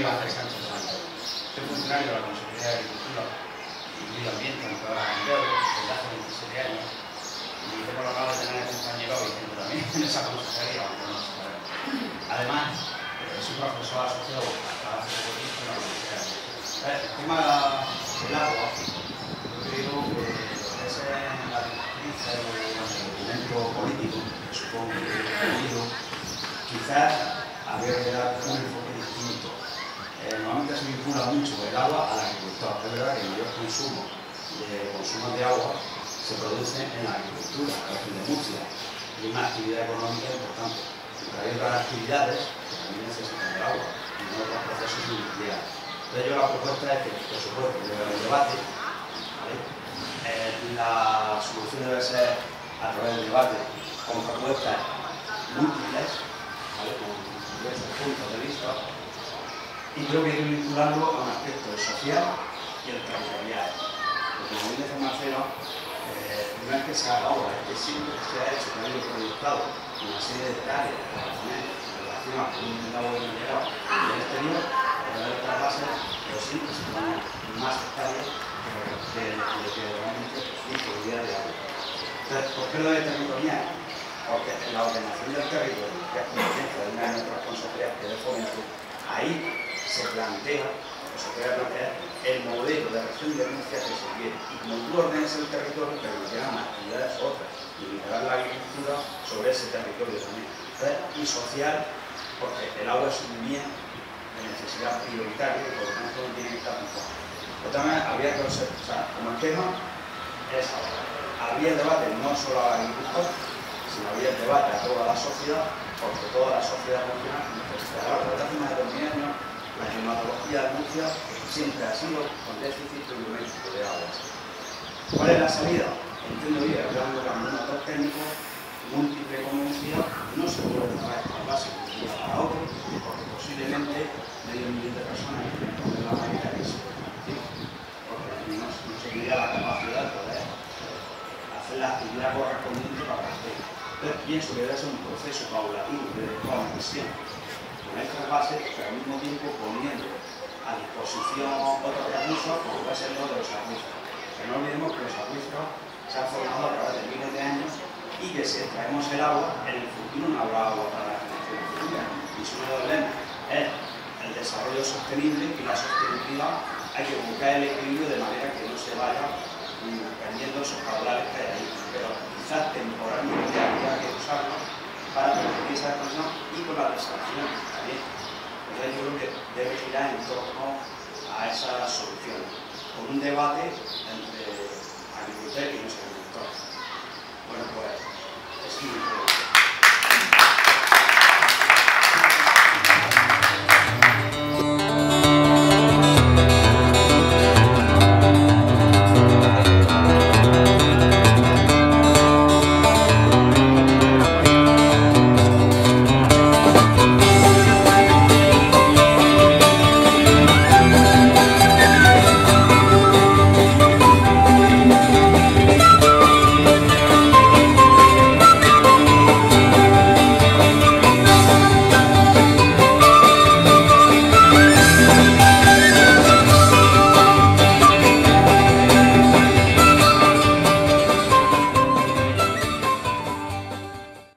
Ángel Sánchez Sánchez. Soy funcionario de la Consejería de Agricultura y Medio Ambiente en el programa Empleo desde hace 27 años y tengo el honor de tener a compañero Vicente también en esa consejería, aunque no se sabe. Además, soy profesor asociado hasta hace poco tiempo en la Universidad. El tema del agua, yo creo que es en la directriz del documento político, que supongo que he leído, quizás habría que dar un enfoque distinto. Normalmente se vincula mucho el agua al agricultor. Es verdad que el mayor consumo de agua se produce en la agricultura, en la región de Murcia, y es una actividad económica importante. Pero hay otras actividades que también necesitan el agua, y no otros procesos industriales. Entonces yo la propuesta es que, por supuesto, el debate, ¿vale? La solución debe ser a través del debate con propuestas múltiples, ¿vale? Con diversos puntos de vista, y creo que hay que vincularlo a un aspecto social y el territorial. Porque como bien dice Marcelo, no es que se haga ahora, es que siempre se ha hecho, que ha habido proyectado una serie de hectáreas para poner en relación a un agua de mineral del exterior, para dar otras bases, pero siempre se ponen más hectáreas que realmente es producida de agua. Entonces, ¿por qué lo de territorial? Porque en la ordenación del territorio, que es competencia de una de nuestras consejerías, que es de Fomento, ahí se plantea, o se puede plantear, el modelo de región de Murcia que se quiere. Y como tú ordenes el territorio, permitirán actividades otras, y limitarán la agricultura sobre ese territorio también. Entonces, y social, porque el agua es un bien de necesidad prioritaria y por lo tanto no tiene que estar pensado. Pero también habría que observar, como el tema es ahora. Habría debate no solo al agricultor, sino habría debate a toda la sociedad, porque toda la sociedad funciona necesita de agua. Desde hace más de 2000 años, la climatología de Murcia siempre ha sido con déficit pluviométrico de agua. ¿Cuál es la salida? Entiendo bien, hablando con un motor técnico múltiple como decía, no se puede trabajar esta base de un día para otro, porque posiblemente medio millón de personas que tienen que poner la máquina que se porque no se tendría la capacidad de poder hacer la actividad correspondiente para hacer. Entonces pienso que debe ser un proceso paulatino de conexión con estas bases, pero al mismo tiempo poniendo a disposición otros recursos, como puede ser lo de los acuíferos. Pero no olvidemos que los acuíferos se han formado a través de miles de años y que si extraemos el agua, en el futuro no habrá agua para la generación futura. Y si uno de los lemas es el desarrollo sostenible y la sostenibilidad, hay que buscar el equilibrio de manera que no se vaya perdiendo esos caudales que hay ahí. Pero quizás temporalmente habría que usarlo para permitir esa expresión y con la desacción también. Entonces yo creo que debe girar en torno a esa solución, con un debate entre agricultores y no agricultores. Bueno, pues es muy importante.